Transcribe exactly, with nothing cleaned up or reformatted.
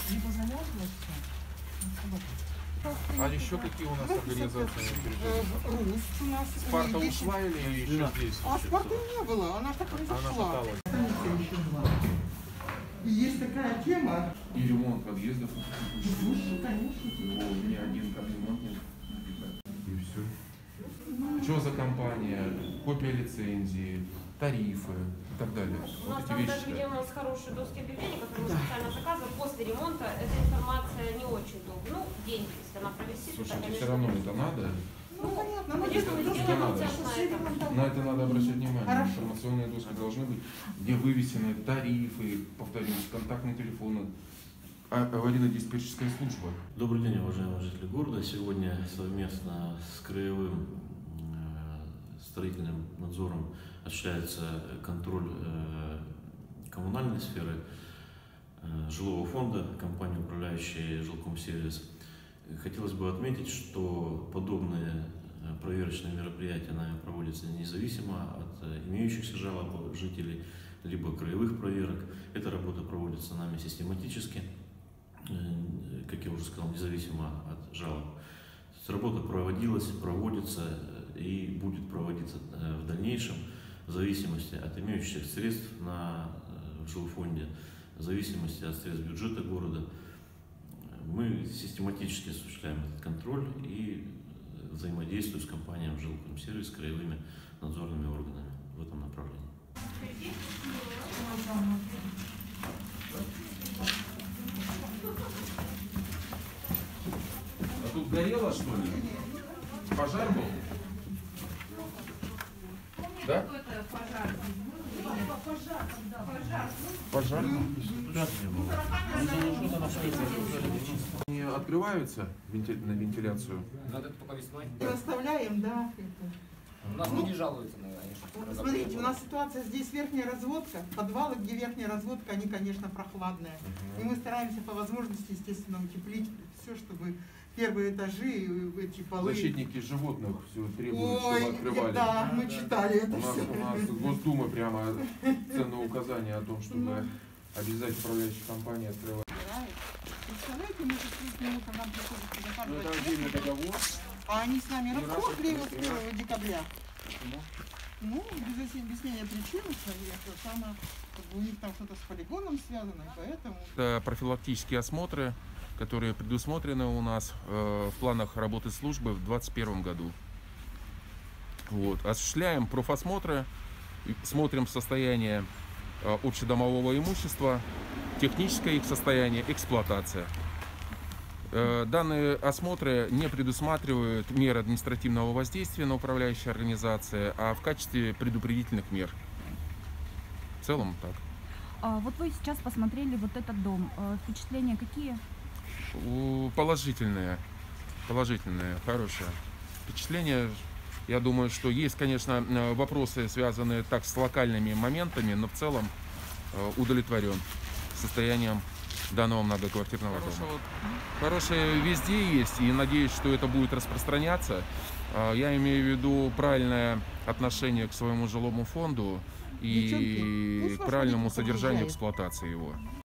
Либо замерзло все. А еще какие у нас организации? Рус у нас. Спарта ушла или еще здесь? А Спарты не было, она так и не Она зашла. шаталась. И есть такая тема. И ремонт подъездов. Слушай, конечно. О, ни один капремонтник. И все. Что за компания? Копия лицензии, тарифы и так далее. У нас Вот там эти даже, вещи. где у нас хорошие доски объявлений, которые мы специально заказываем, после ремонта эта информация не очень долго. Ну, деньги, если она провисит, Слушайте, это, конечно, все равно это надо. Ну, понятно, ну, конечно, мы это сделаем надо. акцент на это. На это надо обращать внимание. Хорошо. Информационные доски должны быть, где вывесены тарифы, повторюсь, контактные телефоны, а- аварийно-диспетчерская служба. Добрый день, уважаемые жители города. Сегодня совместно с краевым э, строительным надзором осуществляется контроль э, коммунальной сферы э, жилого фонда, компании, управляющей Жилкомсервис. Хотелось бы отметить, что подобные проверочные мероприятия нами проводятся независимо от имеющихся жалоб жителей, либо краевых проверок. Эта работа проводится нами систематически, как я уже сказал, независимо от жалоб. Работа проводилась, проводится и будет проводиться в дальнейшем в зависимости от имеющихся средств на жилфонде, в зависимости от средств бюджета города. Мы систематически осуществляем этот контроль и взаимодействуем с компанией Жилкомсервис, с краевыми надзорными органами в этом направлении. А тут горело, что ли? Пожар был? Да? Пожар. Не открываются вентиль- на вентиляцию? Надо только весной. И оставляем, да. У нас не жалуются на конечно. Смотрите, у нас ситуация здесь верхняя разводка, подвалы, где верхняя разводка, они, конечно, прохладные. И мы стараемся по возможности, естественно, утеплить все, чтобы первые этажи, эти полы... Защитники животных все требуют, Ой, чтобы открывали. да, мы читали это У нас, все. у нас Госдума прямо ценное указание о том, чтобы обязать управляющие компании открывать. Представляете, мы шесть минут нам приходится Ну, это заказывать, отдельный договор. а они с нами Не расходили раз вот с первого декабря. Ну, без объяснения причин, это самое, как бы у них там что-то с полигоном связано, и поэтому... Это профилактические осмотры, которые предусмотрены у нас э, в планах работы службы в двадцать первом году. Вот. Осуществляем профосмотры, смотрим состояние э, общедомового имущества, техническое их состояние, эксплуатация. Э, данные осмотры не предусматривают мер административного воздействия на управляющие организации, а в качестве предупредительных мер. В целом так. А, вот вы сейчас посмотрели вот этот дом. А, впечатления какие? Положительные, положительные, хорошие впечатления. Я думаю, что есть, конечно, вопросы, связанные так с локальными моментами, но в целом удовлетворен состоянием данного многоквартирного дома. Хорошее везде есть, и надеюсь, что это будет распространяться. Я имею в виду правильное отношение к своему жилому фонду и к правильному содержанию эксплуатации его.